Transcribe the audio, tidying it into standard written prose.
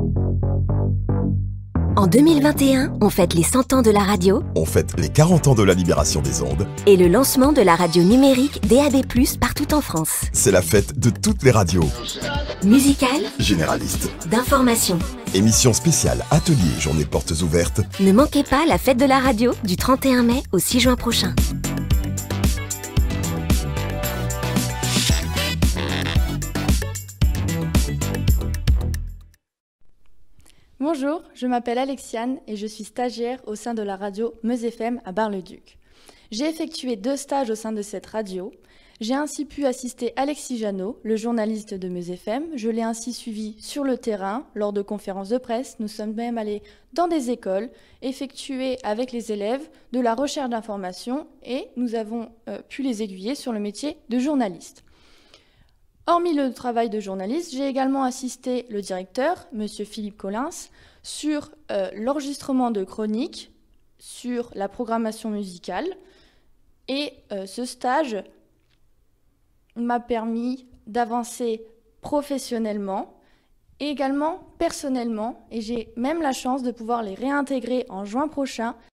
En 2021, on fête les 100 ans de la radio On fête les 40 ans de la libération des ondes. et le lancement de la radio numérique DAB+, partout en France. C'est la fête de toutes les radios. Musicale, Généralistes. d'information. Émission spéciale, ateliers, journée portes ouvertes. Ne manquez pas la fête de la radio du 31 mai au 6 juin prochain. Bonjour, je m'appelle Alexiane et je suis stagiaire au sein de la radio Meuse FM à Bar-le-Duc. J'ai effectué 2 stages au sein de cette radio. J'ai ainsi pu assister Alexis Janot, le journaliste de Meuse FM. Je l'ai ainsi suivi sur le terrain, lors de conférences de presse. Nous sommes même allés dans des écoles, effectuer avec les élèves de la recherche d'informations et nous avons pu les aiguiller sur le métier de journaliste. Hormis le travail de journaliste, j'ai également assisté le directeur, M. Philippe Collins, sur l'enregistrement de chroniques, sur la programmation musicale. Et ce stage m'a permis d'avancer professionnellement et également personnellement. Et j'ai même la chance de pouvoir les réintégrer en juin prochain